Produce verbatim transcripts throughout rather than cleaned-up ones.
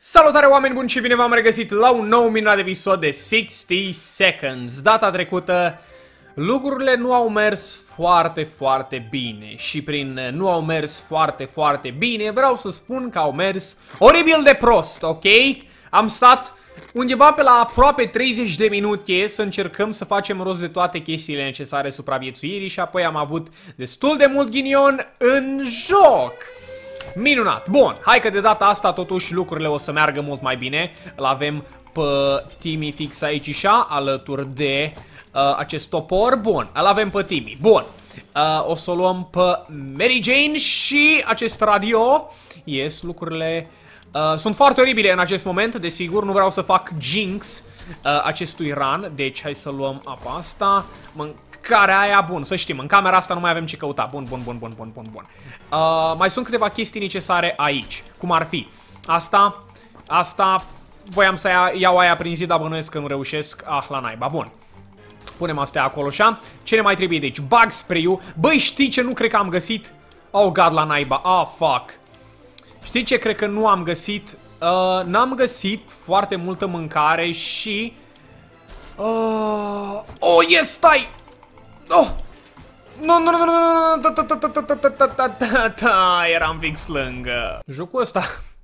Salutare oameni buni și bine v-am regăsit la un nou minunat episod de șaizeci Seconds. Data trecută lucrurile nu au mers foarte, foarte bine și prin nu au mers foarte, foarte bine vreau să spun că au mers oribil de prost, ok? Am stat undeva pe la aproape treizeci de minute să încercăm să facem rost de toate chestiile necesare supraviețuirii și apoi am avut destul de mult ghinion în joc. Minunat! Bun, hai că de data asta totuși lucrurile o să meargă mult mai bine. Îl avem pe Timmy fix aici așa, alături de uh, acest topor. Bun, îl avem pe Timmy. Bun, uh, o să o luăm pe Mary Jane și acest radio. Yes, lucrurile uh, sunt foarte oribile în acest moment, desigur. Nu vreau să fac jinx uh, acestui run, deci hai să luăm apa asta. Mâncarea aia, bun, să știm, în camera asta nu mai avem ce căuta. Bun, bun, bun, bun, bun, bun, bun. Uh, mai sunt câteva chestii necesare aici. Cum ar fi asta, asta, voiam să ia, iau aia prin zi, dar bănuiesc că nu reușesc. Ah, la naiba, bun. Punem astea acolo, așa. Ce ne mai trebuie? Deci, bug spray-ul. Băi, știi ce nu cred că am găsit? Oh, god, la naiba. Ah, fuck. Știi ce cred că nu am găsit? Uh, N-am găsit foarte multă mâncare și... Uh... Oh, yes, stai! Oh! Nu, nu, nu, nu, nu, eram fix lângă. Jocul ăsta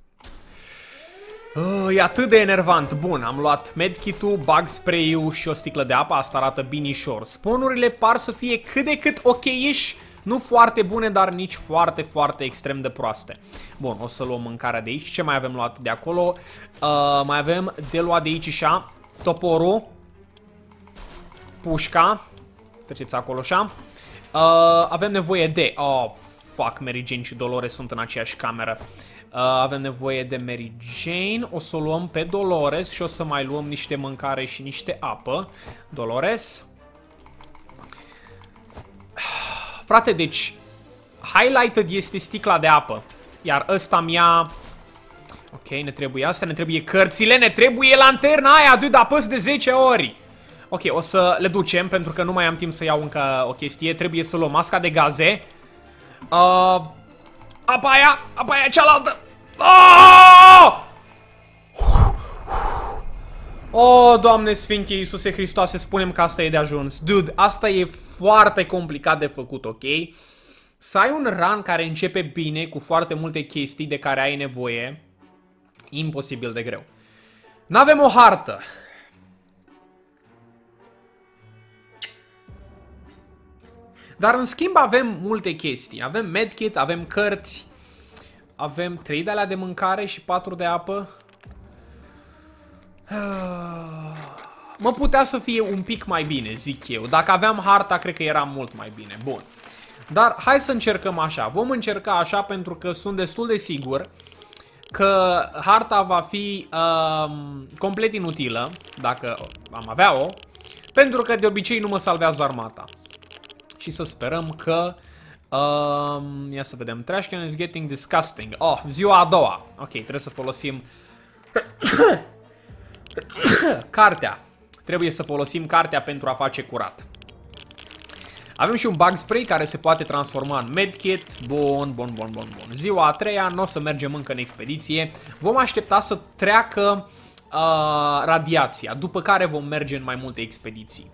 oh, e atât de enervant. Bun, am luat medkit-ul, bug spray-ul și o sticlă de apă. Asta arată binișor. Spawn-urile par să fie cât de cât ok-ish. Nu foarte bune, dar nici foarte, foarte extrem de proaste. Bun, o să luăm mâncarea de aici. Ce mai avem luat de acolo? Uh, mai avem de luat de aici așa. Toporul. Pușca. Treceți acolo așa. Uh, avem nevoie de... Oh, fuck, Mary Jane și Dolores sunt în aceeași cameră. Uh, avem nevoie de Mary Jane. O să o luăm pe Dolores și o să mai luăm niște mâncare și niște apă. Dolores. Frate, deci highlighted este sticla de apă. Iar ăsta mi-a... Ok, ne trebuie asta, ne trebuie cărțile, ne trebuie lanterna aia, dude, apăs de zece ori. Ok, o să le ducem, pentru că nu mai am timp să iau încă o chestie. Trebuie să luăm masca de gaze. Uh, apa aia, apa aia cealaltă. Oh! Oh, Doamne Sfinche Iisuse Hristoase, spunem că asta e de ajuns. Dude, asta e foarte complicat de făcut, ok? Să ai un run care începe bine, cu foarte multe chestii de care ai nevoie. Imposibil de greu. N-avem o hartă. Dar în schimb avem multe chestii. Avem medkit, avem cărți, avem trei de alea de mâncare și patru de apă. Mă putea să fie un pic mai bine, zic eu. Dacă aveam harta, cred că era mult mai bine. Bun. Dar hai să încercăm așa. Vom încerca așa pentru că sunt destul de sigur că harta va fi um, complet inutilă, dacă am avea-o, pentru că de obicei nu mă salvează armata. Și să sperăm că... Um, ia să vedem. Trash can is getting disgusting. Oh, ziua a doua. Ok, trebuie să folosim... cartea. Trebuie să folosim cartea pentru a face curat. Avem și un bug spray care se poate transforma în medkit. Bun, bun, bun, bun, bun. Ziua a treia, nu o să mergem încă în expediție. Vom aștepta să treacă uh, radiația, după care vom merge în mai multe expediții.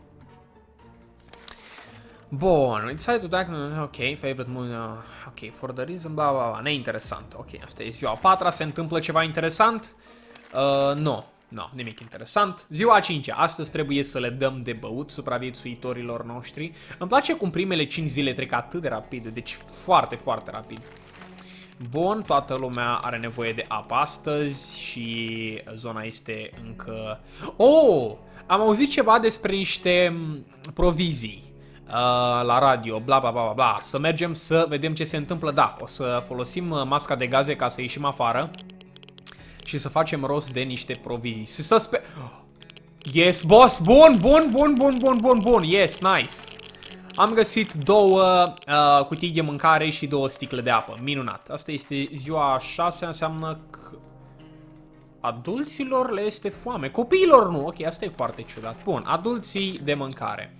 Bun, we decided to die, ok, favorite moon, uh, ok, for the reason, bla bla bla, neinteresant, ok, asta e ziua a patra, se întâmplă ceva interesant? Uh, nu, no, no, nimic interesant. Ziua a cincea, astăzi trebuie să le dăm de băut supraviețuitorilor noștri. Îmi place cum primele cinci zile trec atât de rapid, deci foarte, foarte rapid. Bun, toată lumea are nevoie de apă astăzi și zona este încă... Oh, am auzit ceva despre niște provizii. Uh, la radio, bla bla bla bla bla. Să mergem să vedem ce se întâmplă. Da, o să folosim masca de gaze ca să ieșim afară și să facem rost de niște provizii. Să sper... Yes, boss! Bun, bun, bun, bun, bun, bun, bun. Yes, nice. Am găsit două uh, cutii de mâncare și două sticle de apă. Minunat. Asta este ziua a șasea, înseamnă că adulților le este foame. Copiilor nu. Ok, asta e foarte ciudat. Bun, adulții de mâncare.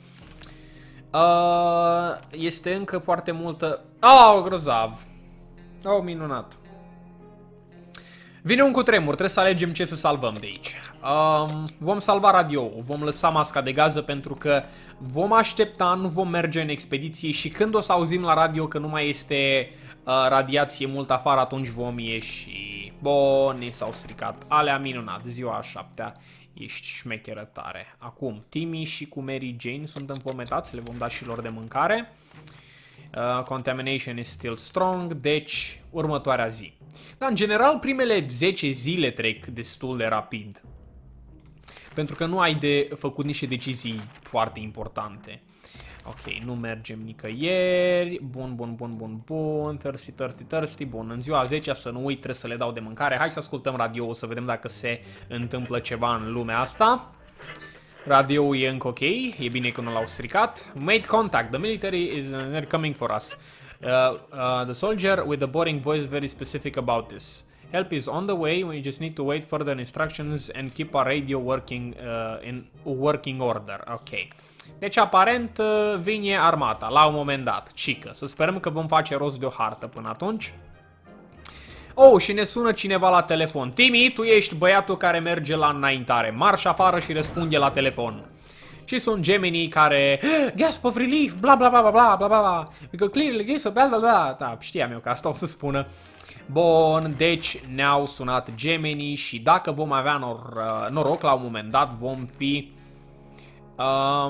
Uh, este încă foarte multă... Oh, grozav. Oh, minunat. Vine un cutremur, trebuie să alegem ce să salvăm de aici. Um, vom salva radio-ul, vom lăsa masca de gază pentru că vom aștepta, nu vom merge în expediție și când o să auzim la radio că nu mai este uh, radiație mult afară, atunci vom ieși. Bun, ni s-au stricat. Alea minunat, ziua a șaptea. Ești șmecheră tare. Acum, Timmy și cu Mary Jane sunt înfometați, le vom da și lor de mâncare. Uh, contamination is still strong, deci următoarea zi. Dar în general primele zece zile trec destul de rapid. Pentru că nu ai de făcut niște decizii foarte importante. Ok, nu mergem nicăieri. Bun, bun, bun, bun, bun. Thirsty, thirsty, thirsty. Bun, în ziua a zecea să nu uit, trebuie să le dau de mâncare. Hai să ascultăm radio-ul să vedem dacă se întâmplă ceva în lumea asta. Radio-ul e încă ok, e bine că nu l-au stricat. Made contact, the military is uh, coming for us. Uh, uh, the soldier with the boring voice very specific about this. Help is on the way, we just need to wait further instructions and keep our radio working uh, in working order. Ok. Deci aparent uh, vine armata la un moment dat, cică. Să sperăm că vom face rost de o hartă până atunci. Oh, și ne sună cineva la telefon. Timmy, tu ești băiatul care merge la înaintare. Marș afară și răspunde la telefon. Și sunt gemenii care... Gasp of relief, bla bla bla bla bla bla bla. Because clearly this, bla bla bla. Da, știam eu că asta o să spună. Bun, deci ne-au sunat gemenii și dacă vom avea nor noroc la un moment dat vom fi... Uh,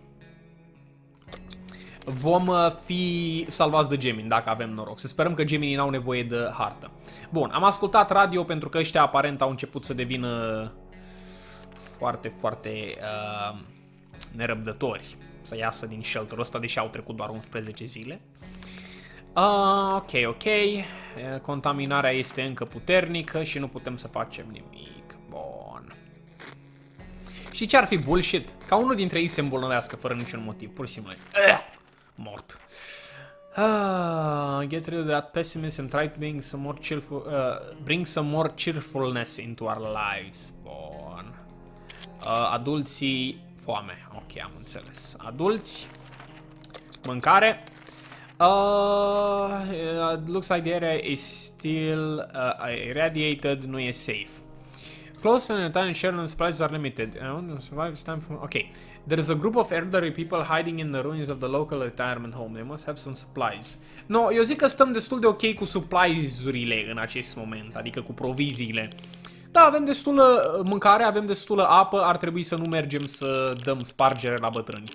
vom fi salvați de gemini dacă avem noroc. Să sperăm că geminii n-au nevoie de hartă. Bun, am ascultat radio pentru că ăștia aparent au început să devină foarte, foarte uh, nerăbdători să iasă din shelter-ul ăsta, deși au trecut doar unsprezece zile. Uh, ok, ok. Contaminarea este încă puternică și nu putem să facem nimic. Bun. Și ce ar fi bullshit? Ca unul dintre ei se îmbolnăvească fără niciun motiv, pur și simplu. Uh, mort. Uh, get rid of that pessimism and try to bring some more cheerful, uh, bring some more cheerfulness into our lives. Bun. Uh, adulții, foame. Ok, am înțeles. Adulți, mâncare. Uh, it looks like the area is still uh, irradiated, nu e safe. Close and time share and supplies are limited. Uh, survive time for... Ok. There is a group of elderly people hiding in the ruins of the local retirement home. They must have some supplies. No, eu zic că stăm destul de ok cu supplies-urile în acest moment, adică cu proviziile. Da, avem destulă mâncare, avem destulă apă, ar trebui să nu mergem să dăm spargere la bătrâni.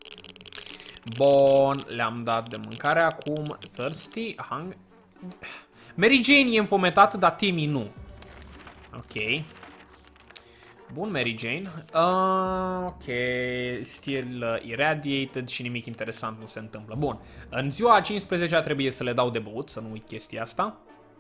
Bun, le-am dat de mâncare acum. Thirsty, hung... Mary Jane e înfometată, dar Timmy nu. Ok. Bun, Mary Jane. Uh, ok, still uh, irradiated și nimic interesant nu se întâmplă. Bun, în ziua a cincisprezecea trebuie să le dau de băut, să nu uit chestia asta.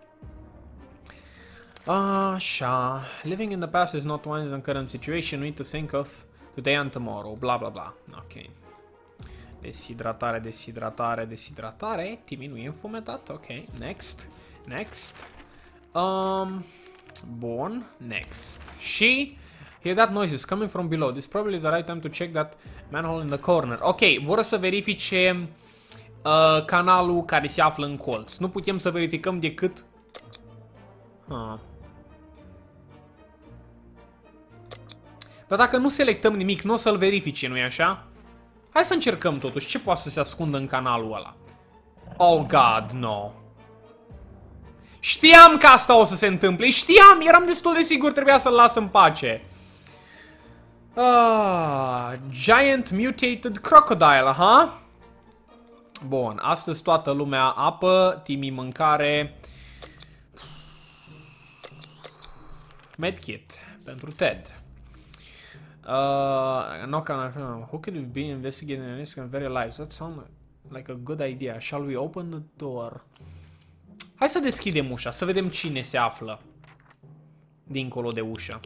Așa, living in the past is not one in the current situation, we need to think of today and tomorrow, bla bla bla. Ok. Deshidratare, deshidratare, deshidratare. Timmy nu e înfometat, ok. Next, next. Um, bun, next. Și... Hear that noises coming from below. This is probably the right time to check that manhole in the corner. Ok, vor să verifice uh, canalul care se află în colț. Nu putem să verificăm decât... Ah. Dar dacă nu selectăm nimic, nu o să-l verifice, nu-i așa? Hai să încercăm totuși. Ce poate să se ascundă în canalul ăla? Oh, God, no. Știam că asta o să se întâmple. Știam, eram destul de sigur, trebuia să-l las în pace. Ah, giant mutated crocodile, ha? Bun, astăzi toată lumea apă, Timmy mâncare. Medkit pentru Ted. Uh, knock on our phone. Who could we be investigating and risk very lives? That sounds like a good idea. Shall we open the door? Hai să deschidem ușa, să vedem cine se află dincolo de ușă.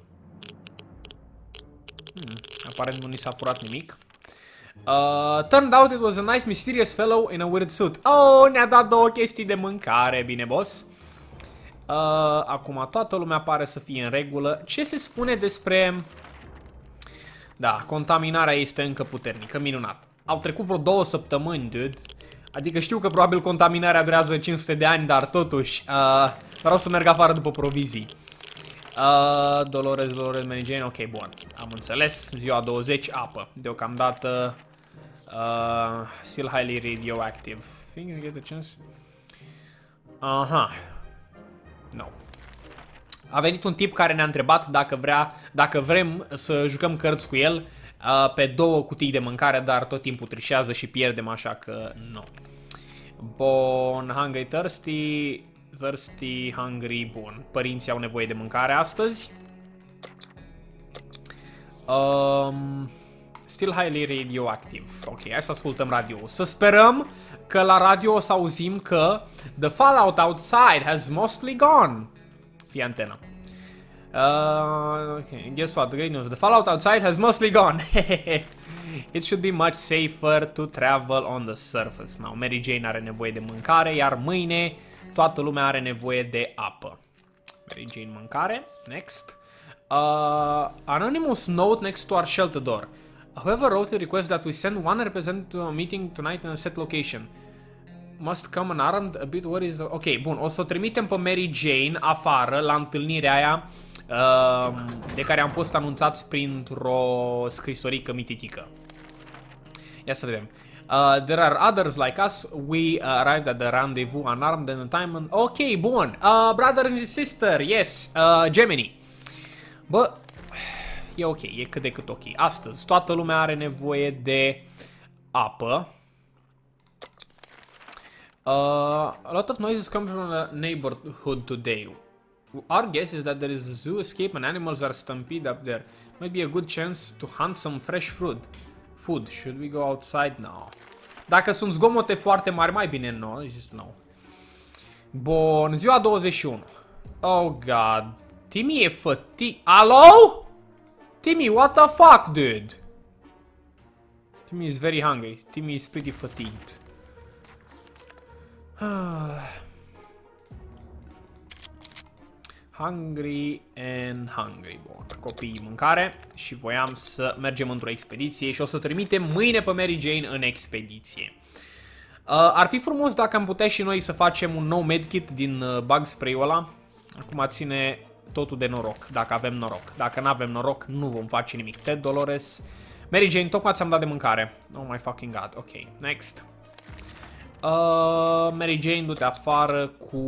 Hmm, aparent nu ni s-a furat nimic. Uh, turned out it was a nice mysterious fellow in a weird suit. Oh, ne-a dat două chestii de mâncare, bine boss. Uh, acum toată lumea pare să fie în regulă. Ce se spune despre... Da, contaminarea este încă puternică, minunat. Au trecut vreo două săptămâni, dude. Adică știu că probabil contaminarea durează cinci sute de ani, dar totuși uh, vreau să merg afară după provizii. Uh, Dolores, Dolores, Mary Jane, ok, bun. Am înțeles. Ziua douăzeci, apă. Deocamdată... Uh, still highly radioactive. Think you get a chance? Aha. No. A venit un tip care ne-a întrebat dacă vrea, dacă vrem să jucăm cărți cu el uh, pe două cutii de mâncare, dar tot timpul trișează și pierdem, așa că nu. Bun, hungry, thirsty, thirsty, hungry, bun. Părinții au nevoie de mâncare astăzi. Um, still highly radioactive. Ok, hai să ascultăm radio. Să sperăm că la radio o să auzim că the fallout outside has mostly gone. Fie antena. Uh, okay, guess what? Great news. The fallout outside has mostly gone. It should be much safer to travel on the surface. Now, Mary Jane are nevoie de mâncare, iar mâine toată lumea are nevoie de apă. Mary Jane mâncare. Next. Uh, anonymous note next to our shelter door. Whoever wrote the request that we send one representative to a meeting tonight in a set location. Must come unarmed, a bit worried. Ok, bun, o să o trimitem pe Mary Jane afară la întâlnirea aia uh, de care am fost anunțați printr-o scrisorică mititică. Ia să vedem. Uh, there are others like us. We uh, arrived at the rendezvous unarmed and in time. And... Ok, bun. Uh, brother and sister, yes. Uh, Gemini. Bă, e ok, e cât de cât ok. Astăzi, toată lumea are nevoie de apă. Uh, a lot of noises come from the neighborhood today. Our guess is that there is a zoo escape and animals are stampeded up there. Might be a good chance to hunt some fresh fruit. Food. Should we go outside now? Dacă sunt zgomote foarte mari, mai bine no. Just no. Bun, ziua douăzeci și unu. Oh god. Timmy e fatig. Alo? Timmy, what the fuck, dude? Timmy is very hungry. Timmy is pretty fatigued. Hungry and hungry. Bun, copiii mâncare. Și voiam să mergem într-o expediție și o să trimitem mâine pe Mary Jane în expediție. uh, Ar fi frumos dacă am putea și noi să facem un nou medkit din uh, bug spray-ul ăla. Acum ține totul de noroc, dacă avem noroc. Dacă nu avem noroc, nu vom face nimic. Ted, Dolores, Mary Jane, tocmai ți-am dat de mâncare. Oh my fucking god, ok, next. Uh, Mary Jane, du-te afară cu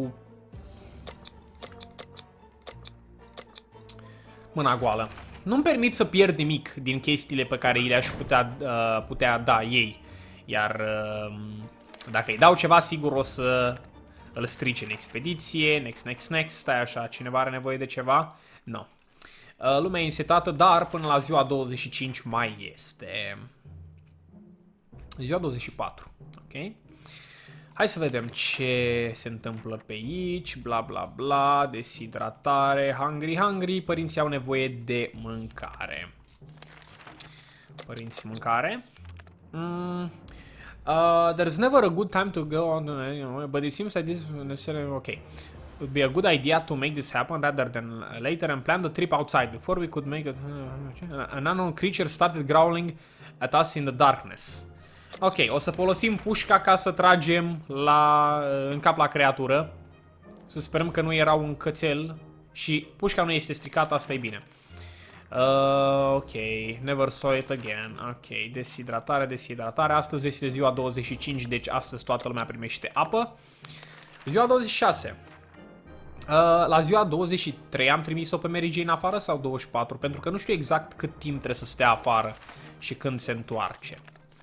mâna goală. Nu-mi permit să pierd nimic din chestiile pe care îi le-aș putea, uh, putea da ei. Iar uh, dacă îi dau ceva, sigur o să îl strice în expediție. Next, next, next. Stai așa, cineva are nevoie de ceva? Nu. No. Uh, lumea e însetată, dar până la ziua douăzeci și cinci mai este. Ziua douăzeci și patru. Ok. Hai să vedem ce se întâmplă pe aici. Bla bla bla. Deshidratare. Hungry, hungry. Părinții au nevoie de mâncare. Părinții mâncare. Mm. Uh, there's never a good time to go on, you know, but it seems like this is necessarily okay. It would be a good idea to make this happen rather than later and plan the trip outside. Before we could make it, an unknown creature started growling at us in the darkness. Ok, o să folosim pușca ca să tragem la, în cap la creatură. Să sperăm că nu era un cățel și pușca nu este stricată, asta e bine. Uh, ok, never saw it again. Ok, deshidratare, deshidratare. Astăzi este ziua douăzeci și cinci, deci astăzi toată lumea primește apă. Ziua douăzeci și șase. Uh, la ziua douăzeci și trei am trimis-o pe Mary Jane afară sau douăzeci și patru? Pentru că nu știu exact cât timp trebuie să stea afară și când se întoarce.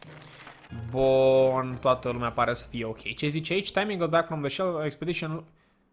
Bun, toată lumea pare să fie ok. Ce zice aici? Timing got back from the shell expedition.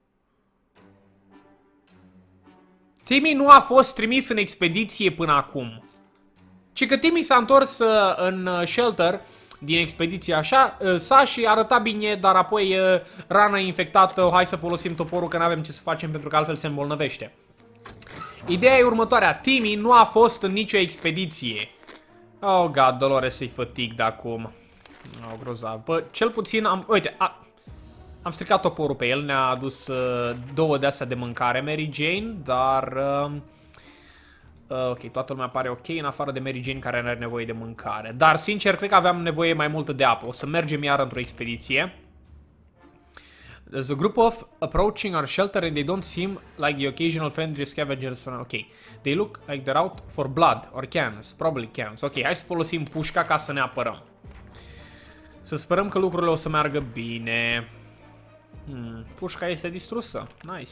Timmy nu a fost trimis în expediție până acum. Ci că Timmy s-a întors uh, în uh, shelter din expediție așa, uh, s-a și arăta bine, dar apoi uh, rana infectată, hai să folosim toporul că nu avem ce să facem pentru că altfel se îmbolnăvește. Ideea e următoarea, Timmy nu a fost în nicio expediție. Oh god, Dolores e fatigued acum. Oh, grozav. Bă, cel puțin am... Uite, a... am stricat toporul pe el, ne-a adus uh, două de-astea de mâncare Mary Jane, dar... Uh, uh, ok, toată lumea pare ok, în afară de Mary Jane care are nevoie de mâncare. Dar, sincer, cred că aveam nevoie mai multă de apă. O să mergem iar într-o expediție. There's a group of approaching our shelter and they don't seem like the occasional friendly scavengers. Ok. They look like they're out for blood or cans. Probably cans. Ok, hai să folosim pușca ca să ne apărăm. Să sperăm că lucrurile o să meargă bine. Hmm, pușca este distrusă. Nice.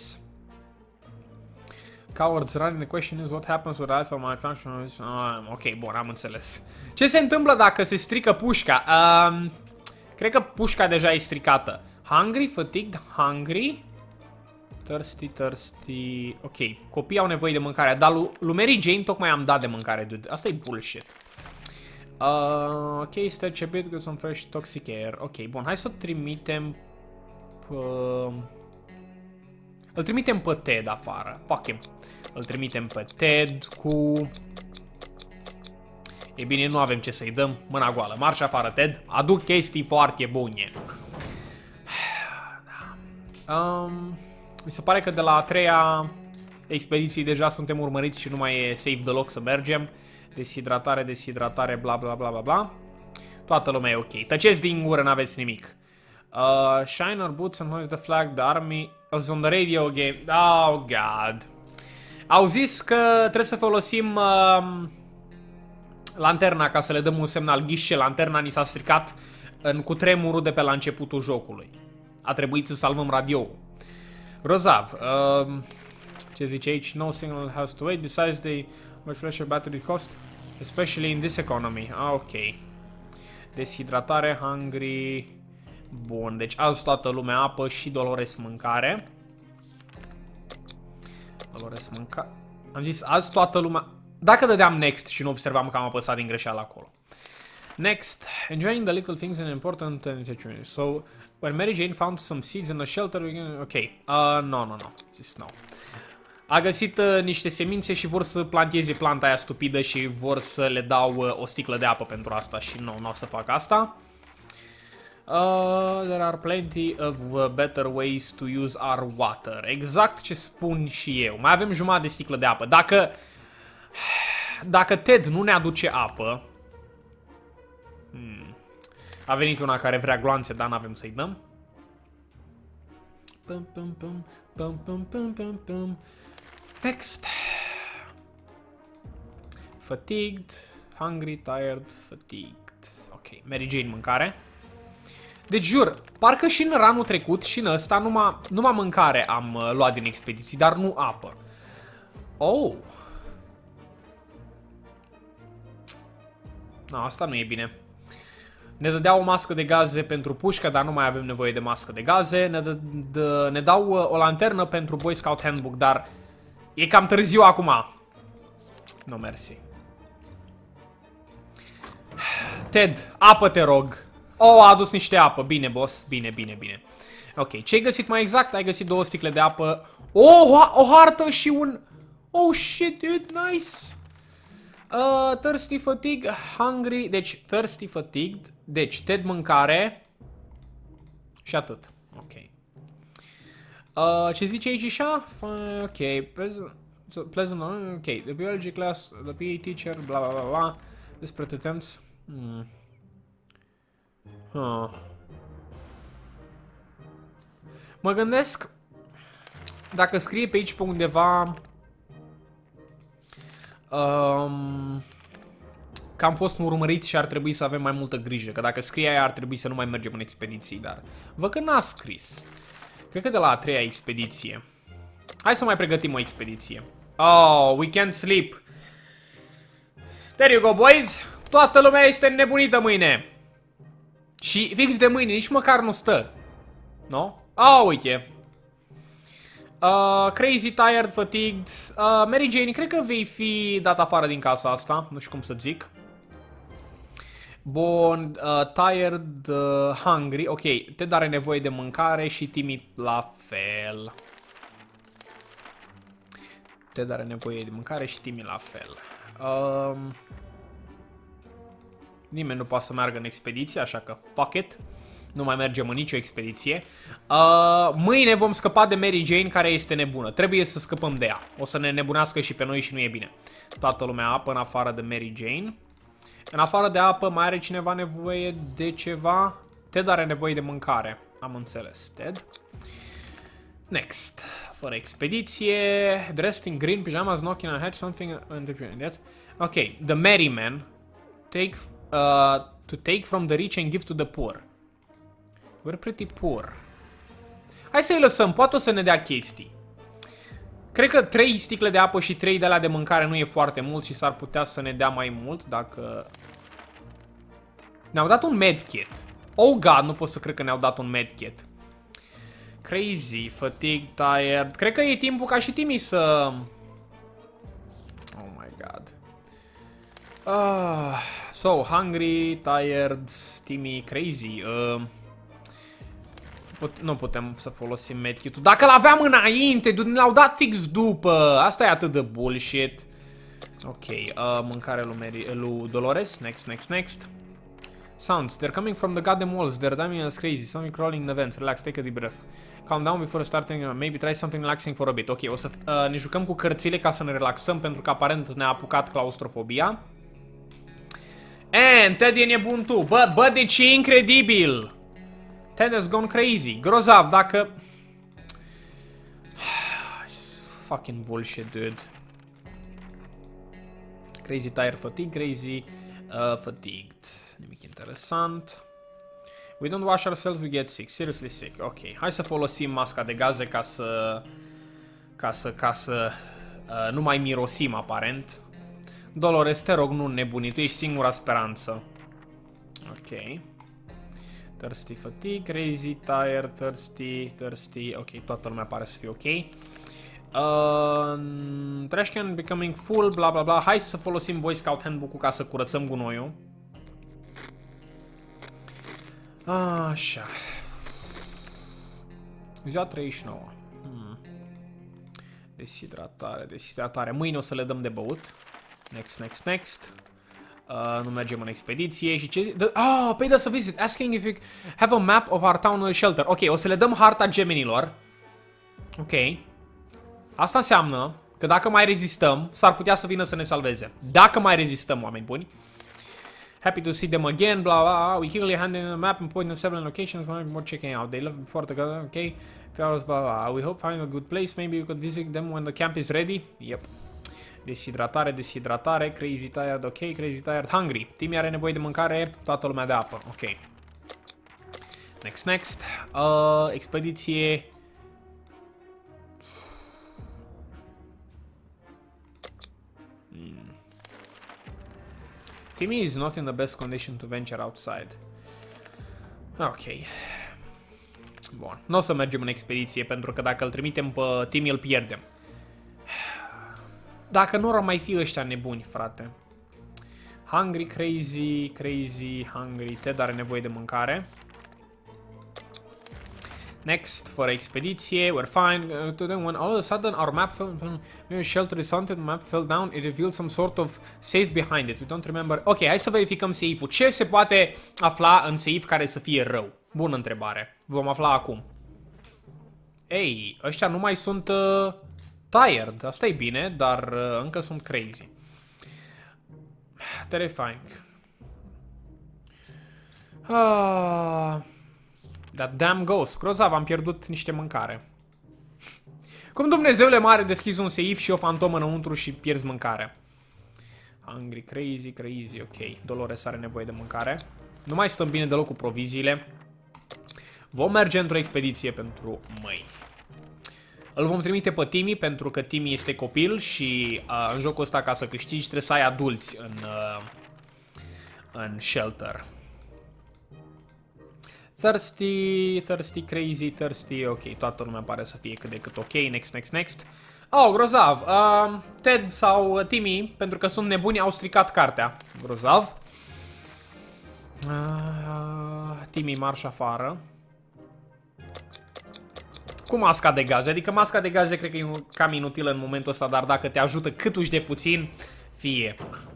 Cowards running. The question is what happens with alpha malfunction. Uh, ok, bun, am înțeles. Ce se întâmplă dacă se strică pușca? Um, cred că pușca deja e stricată. Hungry, fatigued, hungry. Thirsty, thirsty. Ok, copiii au nevoie de mâncare. Dar lui, lui Mary Jane tocmai am dat de mâncare, dude. Asta e bullshit. Uh, ok, stretch a bit, get some fresh toxic air. Ok, bun, hai să o trimitem. Uh, îl trimitem pe Ted afară. Fuck him. Îl trimitem pe Ted cu... E bine, nu avem ce să-i dăm. Mâna goală. Marș afară, Ted. Aduc chestii foarte bune. Um, mi se pare că de la a treia expediție deja suntem urmăriți și nu mai e safe deloc să mergem. Deshidratare, deshidratare, bla bla bla bla bla. Toată lumea e ok. Tăceți din gură, n-aveți nimic. Uh, shine our boots and hoist the flag. The army was on the radio game. Oh, God. Au zis că trebuie să folosim uh, lanterna ca să le dăm un semnal. Ghișe, lanterna ni s-a stricat în cutremurul de pe la începutul jocului. A trebuit să salvăm radio-ul. Rozav. Uh, ce zice aici? No signal has to wait. Besides the flasher battery cost. Especially in this economy. Ah, ok. Deshidratare, hungry. Bun, deci azi toată lumea apă și Dolores mâncare. Dolores mâncare. Am zis azi toată lumea... Dacă dădeam next și nu observam că am apăsat din greșeală acolo. Next. Enjoying the little things and important and so when Mary Jane found some seeds in the shelter, we can... Ok. Uh, no, no, no. Just no. A găsit uh, niște semințe și vor să planteze planta aia stupidă și vor să le dau uh, o sticlă de apă pentru asta și nu, nu o să fac asta. Uh, there are plenty of uh, better ways to use our water. Exact ce spun și eu. Mai avem jumătate de sticlă de apă. Dacă dacă Ted nu ne aduce apă, hmm, a venit una care vrea gloanțe, dar n-avem să-i dăm. Pum, pum, pum, pum, pum, pum, pum, pum. Next. Fatigued, hungry, tired, fatigued. Ok, Mary Jane mâncare. Deci jur, parcă și în ranul trecut și în ăsta numai, numai mâncare am uh, luat din expediții, dar nu apă. Oh. No, asta nu e bine. Ne dădea o mască de gaze pentru pușcă, dar nu mai avem nevoie de mască de gaze. Ne, dă, dă, ne dau uh, o lanternă pentru Boy Scout Handbook, dar e cam târziu acum. No, mersi. Ted, apă te rog. Oh, a adus niște apă. Bine, boss. Bine, bine, bine. Ok, ce ai găsit mai exact? Ai găsit două sticle de apă. Oh, o hartă și un... Oh, shit, dude, nice. Uh, thirsty, fatigue, hungry. Deci, thirsty, fatigued. Deci, Ted mâncare. Și atât. Ok. Uh, ce zice aici așa? Ok. Pleasant, pleasant, ok. The biology class, the P E teacher, bla bla bla bla. Despre attempts. Hmm. Huh. Mă gândesc dacă scrie pe aici pe undeva um, că am fost urmăriți și ar trebui să avem mai multă grijă. Că dacă scrie aia ar trebui să nu mai mergem în expediții. Dar văd că n-a scris. Cred că de la a treia expediție. Hai să mai pregătim o expediție. Oh, we can't sleep. There you go, boys. Toată lumea este nebunită mâine. Și fix de mâine, nici măcar nu stă. No? Ah, uite. Uh, crazy, tired, fatigued. Uh, Mary Jane, cred că vei fi dat afară din casa asta. Nu știu cum să zic. Bun, uh, tired, uh, hungry. Ok, Ted are nevoie de mâncare și Timmy la fel. Ted are nevoie de mâncare și Timmy la fel. Um... Nimeni nu poate să meargă în expediție, așa că fuck it. Nu mai mergem în nicio expediție. Uh, mâine vom scăpa de Mary Jane, care este nebună. Trebuie să scăpăm de ea. O să ne nebunească și pe noi și nu e bine. Toată lumea apă în afară de Mary Jane. În afară de apă mai are cineva nevoie de ceva? Ted are nevoie de mâncare. Am înțeles. Dead. Next. Fără expediție. Dressed in green pajamas, knocking on head, something undefined. Ok. The merry man. Take, uh, to take from the rich and give to the poor. We're pretty poor. Hai să-i lăsăm. Poate o să ne dea chestii. Cred că trei sticle de apă și trei de alea de mâncare nu e foarte mult și s-ar putea să ne dea mai mult dacă... Ne-au dat un medkit. Oh god, nu pot să cred că ne-au dat un medkit. Crazy, fatigue, tired. Cred că e timpul ca și Timmy să... Oh my god. Uh, so, hungry, tired, Timmy, crazy. Uh, put nu putem să folosim medkit-ul. Dacă l-aveam înainte, ne l-au dat fix după. Asta e atât de bullshit. Ok, uh, mâncare lui, lui Dolores. Next, next, next. Sounds. They're coming from the goddamn walls. They're diving us crazy. Something crawling in the vents. Relax, take a deep breath. Calm down before starting. Maybe try something relaxing for a bit. Ok, o să uh, ne jucăm cu cărțile ca să ne relaxăm, pentru că aparent ne-a apucat claustrofobia. And Ted e nebun tu. Bă, bă, deci e incredibil. Ted has gone crazy. Grozav, dacă... Fucking bullshit, dude. Crazy, tired, fatigue, crazy, uh, fatigued. Nimic interesant. We don't wash ourselves, we get sick. Seriously sick. Ok. Hai să folosim masca de gaze ca să... Ca să... Ca să... Uh, nu mai mirosim, aparent. Dolores, te rog, nu nebuni. Tu ești singura speranță. Ok. Thirsty, fatigue, crazy, tired, thirsty, thirsty. Ok, toată lumea pare să fie ok. Uh, trash can becoming full, bla bla bla. Hai să folosim Boy Scout Handbook-ul ca să curățăm gunoiul. Așa. Ziua treizeci și nouă. Hmm. Deshidratare, deshidratare. Mâine o să le dăm de băut. Next, next, next. Uh, nu mergem în expediție și ce... Ah, pay us a visit, asking if you have a map of our town shelter. Ok, o să le dăm harta gemenilor. Ok. Asta înseamnă că dacă mai rezistăm, s-ar putea să vină să ne salveze. Dacă mai rezistăm, oameni buni. Happy to see them again, blah, blah, blah. We hear your hand in the map and point in several locations. More checking out. They left before the gun, okay. Few hours, blah, blah. We hope find a good place. Maybe we could visit them when the camp is ready. Yep. Deshidratare, deshidratare. Crazy tired, ok. Crazy tired, hungry. Timmy are nevoie de mâncare, toată lumea de apă. Ok. Next, next. Uh, expediție... Timmy is not in the best condition to venture outside. Ok. Bun. Nu o să mergem în expediție, pentru că dacă îl trimitem pe Timmy, îl pierdem. Dacă nu ar mai fi ăștia nebuni, frate. Hungry, crazy, crazy, hungry. Ted are nevoie de mâncare. Next, fără expediție, we're fine. Uh, to them, when all of a sudden our map fell, when shelter is haunted, map fell down, it revealed some sort of safe behind it. We don't remember. Ok, hai să verificăm safe-ul. Ce se poate afla în safe care să fie rău? Bună întrebare. Vom afla acum. Ei, ăștia nu mai sunt uh, tired. Asta e bine, dar uh, încă sunt crazy. Terrifying. Ah... That damn ghost. Grozav, am pierdut niște mâncare. Cum Dumnezeule mare deschizi un seif și o fantomă înăuntru și pierzi mâncare? Hungry, crazy, crazy, ok. Dolores are nevoie de mâncare. Nu mai stăm bine deloc cu proviziile. Vom merge într-o expediție pentru mâini. Îl vom trimite pe Timmy, pentru că Timmy este copil și uh, în jocul ăsta, ca să câștigi, trebuie să ai adulți în, uh, în shelter. Thirsty, thirsty, crazy, thirsty, ok, toată lumea pare să fie cât de cât ok, next, next, next. Oh, grozav, uh, Ted sau Timmy, pentru că sunt nebuni, au stricat cartea. Grozav. Uh, Timmy, marș afară. Cu masca de gaze, adică masca de gaze cred că e cam inutilă în momentul ăsta, dar dacă te ajută cât uși de puțin, fie.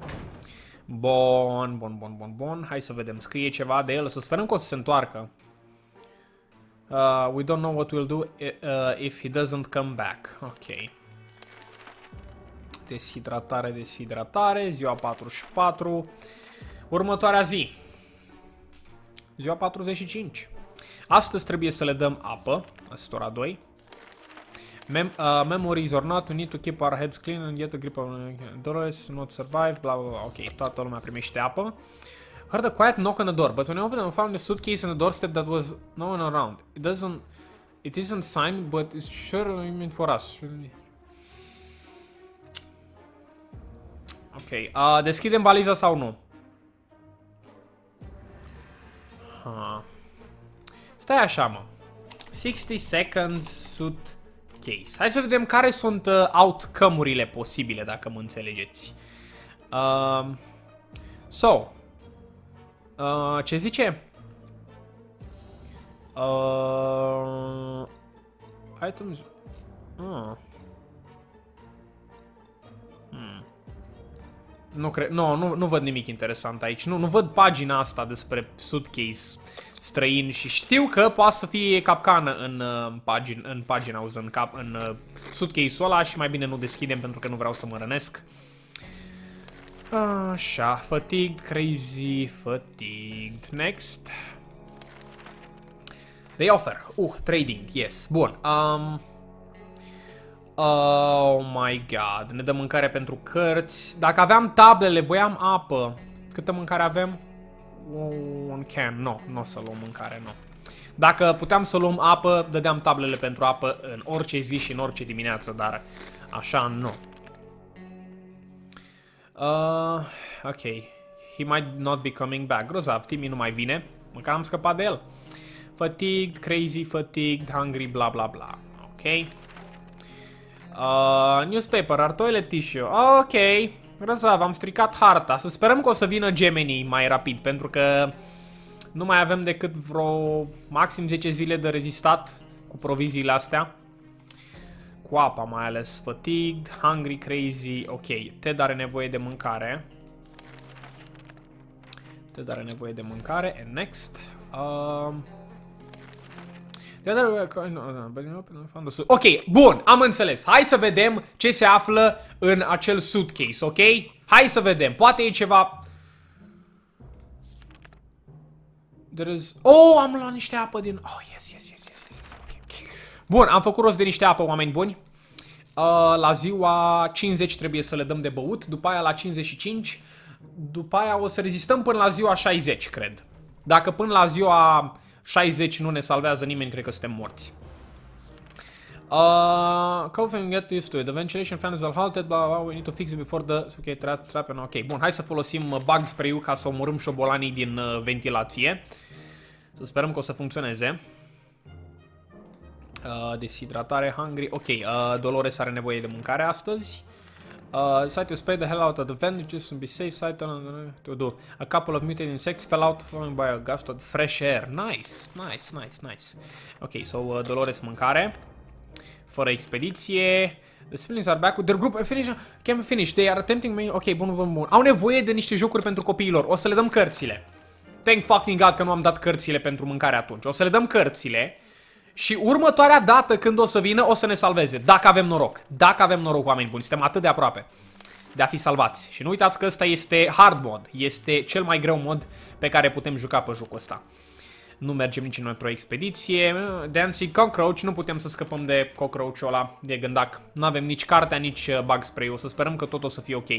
Bun, bun, bun, bun, bun. Hai să vedem. Scrie ceva de el. Să sperăm că o să se întoarcă. Uh, we don't know what we'll do uh, if he doesn't come back. Ok. Deshidratare, deshidratare. Ziua patruzeci și patru. Următoarea zi. Ziua patruzeci și cinci. Astăzi trebuie să le dăm apă, astora doi. Mem uh, memories or not, we need to keep our heads clean and get a grip on Dolores not survive, bla bla bla. Ok, toată lumea primește apă. Heard a quiet knock on the door, but when I opened it, I found a suitcase on the doorstep that was no one around. It doesn't, it isn't signed, but it's surely meant for us. Ok, uh, deschidem valiza sau nu? Ha. Stai așa, mă. sixty seconds suit case. Hai să vedem care sunt uh, outcome-urile posibile, dacă mă înțelegeți. Uh, so. Uh, ce zice? Uh, items. Uh. Hmm. Nu cred, no, nu, nu văd nimic interesant aici. Nu, nu văd pagina asta despre suitcase străin și știu că poate să fie capcană în uh, pagina, în pagina, în, cap, în uh, suitcase-ul ăla și mai bine nu deschidem pentru că nu vreau să mă rănesc. Așa, fatigued, crazy, fatigued. Next. They offer. Uh, trading, yes. Bun. Um, oh my god. Ne dă mâncare pentru cărți. Dacă aveam tablele, voiam apă. Câtă mâncare avem? Un can. Nu, nu o să luăm mâncare, nu. Dacă puteam să luăm apă, dădeam tablele pentru apă în orice zi și în orice dimineață, dar așa nu. Uh, ok. He might not be coming back. Grozav, Timmy nu mai vine. Măcar am scăpat de el. Fatigued, crazy, fatigued, hungry, bla bla bla. Ok. Uh, newspaper, our toilet tissue. Ok. Grozav, am stricat harta. Să sperăm că o să vină Gemini mai rapid, pentru că nu mai avem decât vreo maxim zece zile de rezistat cu proviziile astea. Cu apa mai ales. Fatigued, hungry, crazy. Ok, Ted are nevoie de mâncare. Ted are nevoie de mâncare. And next. Um, ok, bun, am înțeles. Hai să vedem ce se află în acel suitcase, ok? Hai să vedem. Poate e ceva... There is... Oh, am luat niște apă din... Oh, yes, yes, yes, yes, yes. Okay, okay. Bun, am făcut rost de niște apă, oameni buni. Uh, la ziua cincizeci trebuie să le dăm de băut, după aia la cincizeci și cinci, după aia o să rezistăm până la ziua șaizeci, cred. Dacă până la ziua șaizeci nu ne salvează nimeni, cred că suntem morți. Uh, Coughing, get used to it. The ventilation fan is all halted, blah, blah, we need to fix it before the... Ok, trap, trap, ok, bun, hai să folosim bug spray-ul ca să omorâm șobolanii din uh, ventilație. Să sperăm că o să funcționeze. Uh, deshidratare, hungry, ok, uh, Dolores are nevoie de mâncare astăzi. Uh, decide to spray the hell out of the vent, just to be safe, side to do. A couple of mutated insects fell out falling by a gust of fresh air. Nice, nice, nice, nice. Ok, so uh, Dolores mâncare. Fără expediție. The siblings are back with their group. Finish, can finish. They are attempting me. Ok, bun, bun, bun. Au nevoie de niște jocuri pentru copiilor. O să le dăm cărțile. Thank fucking God că nu am dat cărțile pentru mâncare atunci. O să le dăm cărțile. Și următoarea dată când o să vină, o să ne salveze. Dacă avem noroc. Dacă avem noroc, oameni buni. Suntem atât de aproape de a fi salvați. Și nu uitați că ăsta este hard mod. Este cel mai greu mod pe care putem juca pe jocul ăsta. Nu mergem nici într-o expediție. Dancing Cockroach. Nu putem să scăpăm de cockroach-ul ăla, de gândac. Nu avem nici cartea, nici bug spray. O să sperăm că tot o să fie ok.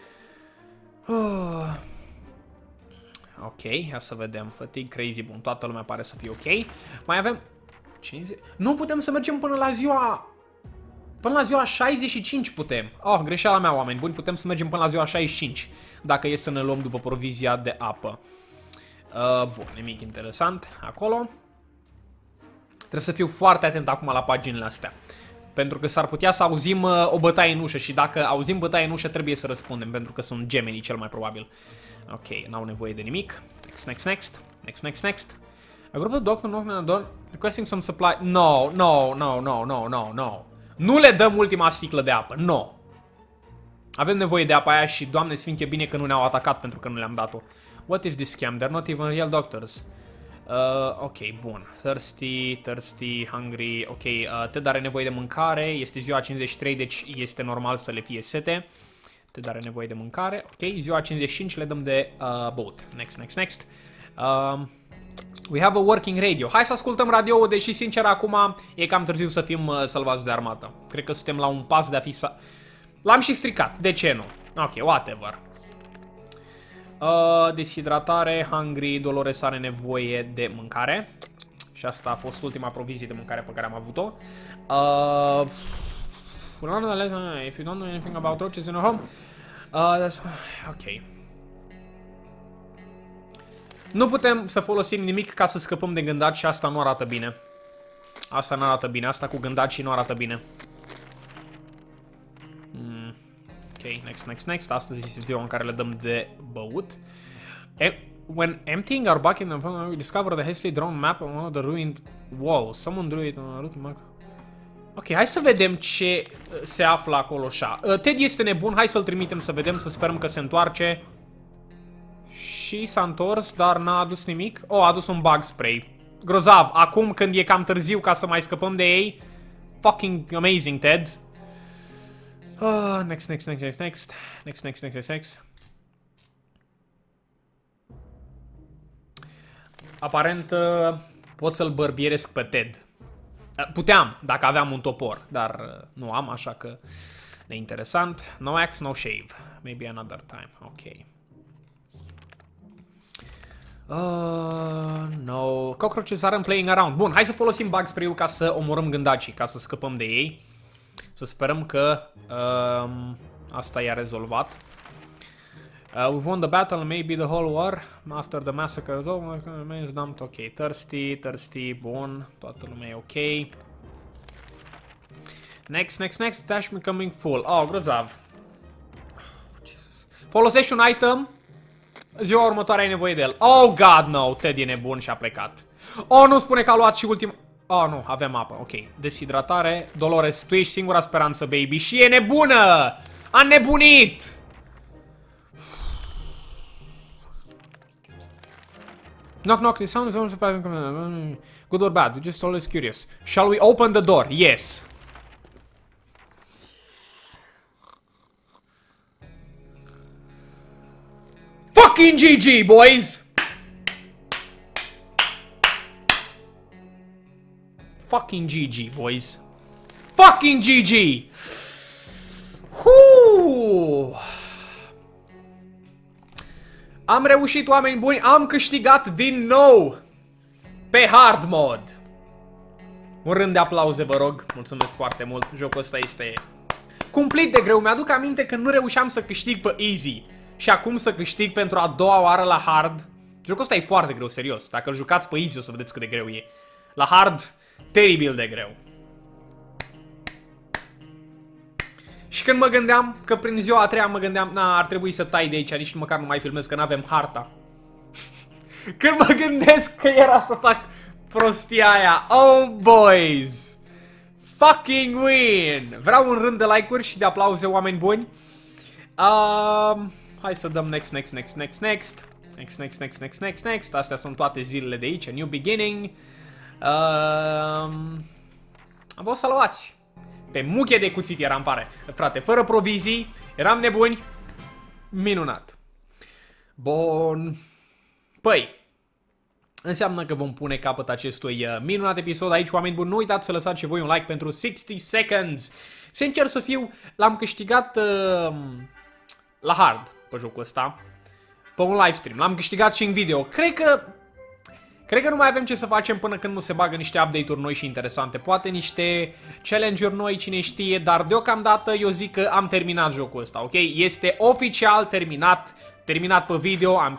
Uh. Ok, hai să vedem. Fatigue, crazy, bun. Toată lumea pare să fie ok. Mai avem... cincizeci... Nu putem să mergem până la ziua... Până la ziua șaizeci și cinci putem. Oh, greșeala mea, oameni buni. Putem să mergem până la ziua șaizeci și cinci. Dacă e să ne luăm după provizia de apă. Uh, bun, nimic interesant acolo. Trebuie să fiu foarte atent acum la paginile astea. Pentru că s-ar putea să auzim uh, o bătaie în ușă. Și dacă auzim bătaie în ușă, trebuie să răspundem. Pentru că sunt Gemini cel mai probabil. Ok, n-au nevoie de nimic. Next, next, next. Next, next, next. A group of doctor knocking on the door, requesting some supply. No, no, no, no, no, no, no. Nu le dăm ultima sticlă de apă. No. Avem nevoie de apa aia și, Doamne Sfinte, bine că nu ne-au atacat pentru că nu le-am dat-o. What is this scam? They're not even real doctors. Uh, ok, bun. Thirsty, thirsty, hungry. Ok, uh, Ted are nevoie de mâncare. Este ziua cincizeci și trei, deci este normal să le fie sete. Ted are nevoie de mâncare. Ok, ziua cincizeci și cinci le dăm de uh, băut. Next, next, next. Uh, We have a working radio. Hai să ascultăm radio-ul, deși sincer acum e cam târziu să fim uh, salvați de armată. Cred că suntem la un pas de a fi sa... L-am și stricat, de ce nu? Ok, whatever. Uh, deshidratare, hungry, Dolores are nevoie de mâncare. Și asta a fost ultima provizie de mâncare pe care am avut-o. Uh, if you don't know anything about roaches in your home, uh, that's... ok. Nu putem să folosim nimic ca să scăpăm de gândaci și asta nu arată bine. Asta nu arată bine, asta cu gândaci nu arată bine. Mm. Ok, next, next, next. Astăzi este ziua în care le dăm de băut. E When emptying our bucket, we discovered a hastily drawn map on one of the ruined walls. Someone drew it on a route mark. Ok, hai să vedem ce se află acolo așa. Ted este nebun, hai să-l trimitem să vedem, să sperăm că se întoarce. Și s-a întors, dar n-a adus nimic. Oh, a adus un bug spray. Grozav, acum când e cam târziu ca să mai scăpăm de ei. Fucking amazing, Ted. Uh, next, next, next, next, next. Next, next, next, next, next. Aparent uh, pot să-l bărbieresc pe Ted. Uh, puteam, dacă aveam un topor, dar uh, nu am, așa că neinteresant. No axe, no shave. Maybe another time. Ok. Uh, no. Cockroaches aren't playing around. Bun, hai să folosim bug spray-ul ca să omorâm gândacii, ca să scăpăm de ei. Să sperăm că uh, asta i-a rezolvat. Uh, we've won the battle, maybe the whole war. After the massacre, oh, remains dumped. Ok, thirsty, thirsty, bun. Toată lumea e ok. Next, next, next. Stash becoming full. Oh, grozav. Oh, Jesus. Folosești un item. Ziua următoare ai nevoie de el. Oh, God, no. Ted e nebun și a plecat. Oh, nu spune că a luat și ultima... Oh, nu, avem apă. Ok. Deshidratare. Dolores, tu ești singura speranță, baby. Și e nebună! A nebunit! Knock, knock. The sound is almost good or bad? You're just always curious. Shall we open the door? Yes. Fucking G G, boys! Fucking G G, boys. Fucking G G! Huu! Am reușit, oameni buni, am câștigat din nou pe hard mod. Un rând de aplauze, vă rog. Mulțumesc foarte mult. Jocul ăsta este cumplit de greu. Mi-aduc aminte că nu reușeam să câștig pe easy. Și acum să câștig pentru a doua oară la hard. Jocul ăsta e foarte greu, serios. Dacă îl jucați pe easy o să vedeți cât de greu e. La hard, teribil de greu. Și când mă gândeam că prin ziua a treia mă gândeam, na, ar trebui să tai de aici, nici măcar nu mai filmez că n-avem harta. Când mă gândesc că era să fac prostia aia. Oh, boys! Fucking win! Vreau un rând de like-uri și de aplauze, oameni buni. Um, hai să dăm next, next, next, next, next. Next, next, next, next, next, next. Astea sunt toate zilele de aici. A new beginning. Um, am fost salvați. Pe muche de cuțit eram, pare. Frate, fără provizii. Eram nebuni. Minunat. Bun. Păi, înseamnă că vom pune capăt acestui uh, minunat episod aici, oameni buni. Nu uitați să lăsați și voi un like pentru sixty seconds. Sincer să fiu, l-am câștigat uh, la hard pe jocul ăsta. Pe un livestream. L-am câștigat și în video. Cred că... Cred că nu mai avem ce să facem până când nu se bagă niște update-uri noi și interesante. Poate niște challenge-uri noi, cine știe. Dar deocamdată eu zic că am terminat jocul ăsta, ok? Este oficial terminat. Terminat pe video. Am